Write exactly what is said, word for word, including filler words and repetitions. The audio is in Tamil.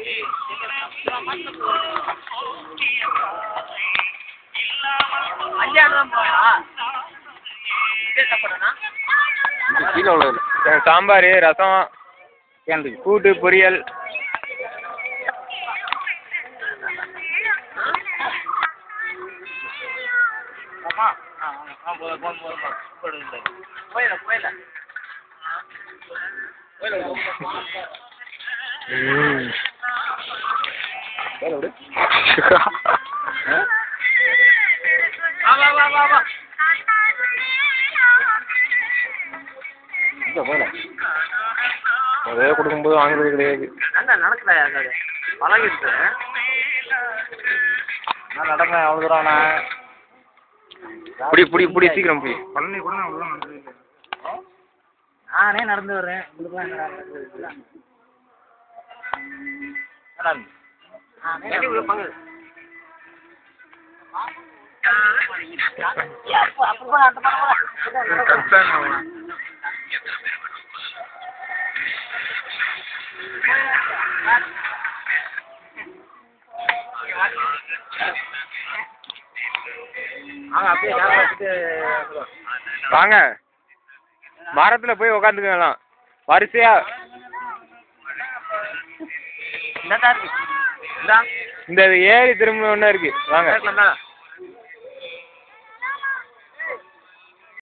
சாம்பார், ரசம், கூட்டு, பொரியல். அதே கொடுக்கும்போது வாங்குறது கிடையாது. பழகிட்டு நடக்க அவ்வளோ தூரம் புடி புடி புடி சீக்கிரம் புடி. பழனி கூட நான் உள்ள வந்தது இல்லை. நானே நடந்து வர்றேன். உங்களுக்குலாம் என்ன வாங்க, மரத்துல போய் உக்காந்துக்கலாம் வரிசையா. இந்த ஏரி திரும்ப ஒண்ணு இருக்கு, வாங்க.